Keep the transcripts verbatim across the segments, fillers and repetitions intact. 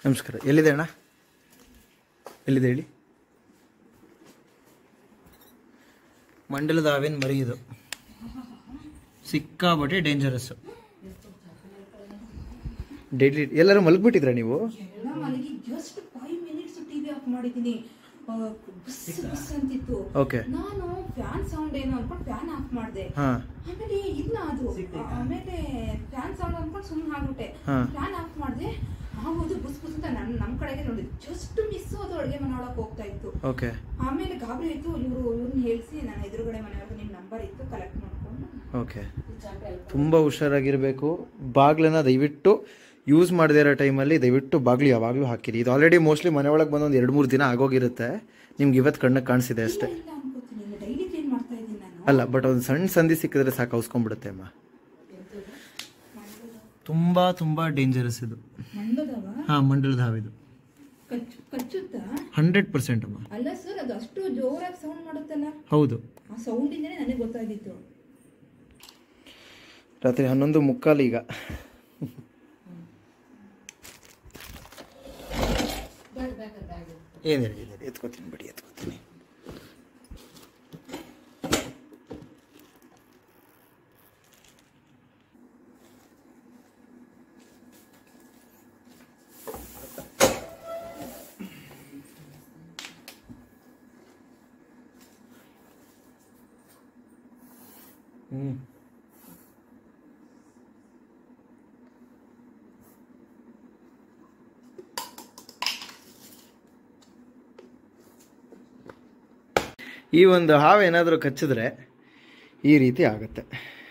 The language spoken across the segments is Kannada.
ನಮಸ್ಕಾರ. ಎಲ್ಲಿದೆ ಅಣ್ಣ? ಎಲ್ಲಿದೆ ಹೇಳಿ? ಮಂಡಲದ ಹಾವಿನ ಮರಿ ಇದು. ಸಿಕ್ಕಾಬಟ್ಟೆ ಡೇಂಜರಸ್ಸು. ಡೆಡ್ಲಿ. ಎಲ್ಲರೂ ಮಲಗ್ಬಿಟ್ಟಿದ್ರ ನೀವು? ಓಕೆ. ನಾನು ಫ್ಯಾನ್ ಸೌಂಡ್ ಏನೋ ಅನ್ಕೊಂಡು ಫ್ಯಾನ್ ಆಫ್ ಮಾಡಿದೆ. ಆಮೇಲೆ ಇಲ್ಲ ಅದು ಆಮೇಲೆ ಫ್ಯಾನ್ ಸೌಂಡ್ ಅನ್ಕೊಂಡು ಸುಮ್ಮನೆ ಆಗ್ಬಿಟ್ಟೆ. ಫ್ಯಾನ್ ಆಫ್ ಮಾಡಿದೆ. ಆಗೋದು ಬುಸ್ ಬುಸ್ ಅಂತ ನಮ್ ನಮ್ ಕಡೆಗೆ ನೋಡಿದ್ ಜಸ್ಟ್ ಮಿಸ್ ಅದು ಅಡುಗೆ ಮನೆ ಒಳಗೆ ಹೋಗ್ತಾ ಇತ್ತು. ಓಕೆ. ಆಮೇಲೆ ಗಾಬರಿ ಆಯ್ತು. ಇವರು ಇವ್ರನ್ನ ಹೇಳಿಸಿ ನನ್ನ ಎದುರುಗಡೆ ಮನೆಯವ್ರಿಗೆ ನಿಮ್ ನಂಬರ್ ಇತ್ತು ಕಲೆಕ್ಟ್ ಮಾಡ್ಕೊಂಡು. ಓಕೆ. ತುಂಬಾ ಹುಷಾರಾಗಿರ್ಬೇಕು. ಬಾಗ್ಲನ್ನ ದಯವಿಟ್ಟು ಯೂಸ್ ಮಾಡದೇ ಇರೋ ಟೈಮಲ್ಲಿ ದಯವಿಟ್ಟು ಬಾಗ್ಲು ಯಾವಾಗಲೂ ಹಾಕಿರಿ. ಇದು ಆಲ್ರೆಡಿ ಮೋಸ್ಟ್ಲಿ ಮನೆ ಒಳಗೆ ಬಂದು ಒಂದು ಎರಡು ಮೂರು ದಿನ ಆಗೋಗಿರುತ್ತೆ. ನಿಮ್ಗೆ ಇವತ್ತು ಕಣ್ಣಕ್ಕೆ ಕಾಣಿಸಿದೆ ಅಷ್ಟೇ. ಅಲ್ಲ, ಬಟ್ ಒಂದು ಸಣ್ಣ ಸಂಧಿ ಸಿಕ್ಕಿದ್ರೆ ಸಾಕು ಔಸ್ಕೊಂಡ್ಬಿಡುತ್ತೆ ಅಮ್ಮ. ತುಂಬಾ ತುಂಬಾ ಡೇಂಜರಸ್ ಇದು. ಹಾ, ಮಂಡಲದ ಹಾವಿದು. ಹಂಡ್ರೆಡ್ ಪರ್ಸೆಂಟ್ ಅಮ್ಮ. ಅಲ್ಲ ಸರ್, ಅದು ಅಷ್ಟು ಜೋರಾಗಿ ಸೌಂಡ್ ಮಾಡುತ್ತಲ್ಲ. ಹೌದು, ಆ ಸೌಂಡ್ ಇಂದನೇ ನನಗೆ ಗೊತ್ತಾಗಿತ್ತು. ರಾತ್ರಿ ಹನ್ನೊಂದು ಮುಕ್ಕಾಲು ಈಗ. ಏನು ಹೇಳಿ, ಎತ್ಕೋತೀನಿ ಬಿಡಿ, ಎತ್ಕೋತೀನಿ. ಹ್ಮ್ ಈ ಒಂದು ಹಾವು ಏನಾದರೂ ಕಚ್ಚಿದ್ರೆ ಈ ರೀತಿ ಆಗುತ್ತೆ.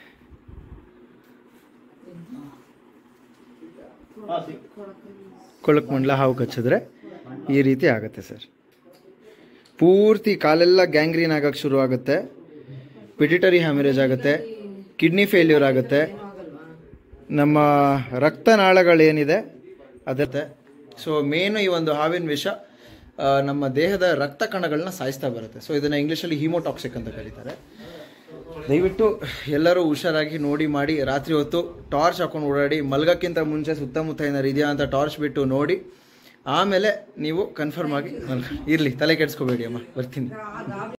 ಕೊಳಕ್ ಮಂಡಲ ಹಾವು ಕಚ್ಚಿದ್ರೆ ಈ ರೀತಿ ಆಗುತ್ತೆ ಸರ್. ಪೂರ್ತಿ ಕಾಲೆಲ್ಲ ಗ್ಯಾಂಗ್ರೀನ್ ಆಗಕ್ಕೆ ಶುರು ಆಗುತ್ತೆ. ಪಿಟ್ಯುಟರಿ ಹ್ಯಾಮರೇಜ್ ಆಗುತ್ತೆ. ಕಿಡ್ನಿ ಫೇಲ್ಯೂರ್ ಆಗುತ್ತೆ. ನಮ್ಮ ರಕ್ತನಾಳಗಳೇನಿದೆ ಅದತ್ತೆ. ಸೊ ಮೇನು ಈ ಒಂದು ಹಾವಿನ ವಿಷ ನಮ್ಮ ದೇಹದ ರಕ್ತ ಕಣಗಳನ್ನ ಸಾಯಿಸ್ತಾ ಬರುತ್ತೆ. ಸೊ ಇದನ್ನು ಇಂಗ್ಲೀಷಲ್ಲಿ ಹೀಮೋಟಾಕ್ಸಿಕ್ ಅಂತ ಕರೀತಾರೆ. ದಯವಿಟ್ಟು ಎಲ್ಲರೂ ಹುಷಾರಾಗಿ ನೋಡಿ ಮಾಡಿ. ರಾತ್ರಿ ಹೊತ್ತು ಟಾರ್ಚ್ ಹಾಕೊಂಡು ಓಡಾಡಿ. ಮಲ್ಗಕ್ಕಿಂತ ಮುಂಚೆ ಸುತ್ತಮುತ್ತ ಏನಾರು ಇದೆಯಾ ಅಂತ ಟಾರ್ಚ್ ಬಿಟ್ಟು ನೋಡಿ. ಆಮೇಲೆ ನೀವು ಕನ್ಫರ್ಮ್ ಆಗಿ ಇರಲಿ, ತಲೆ ಕೆಡಿಸ್ಕೋಬೇಡಿ ಅಮ್ಮ. ಬರ್ತೀನಿ.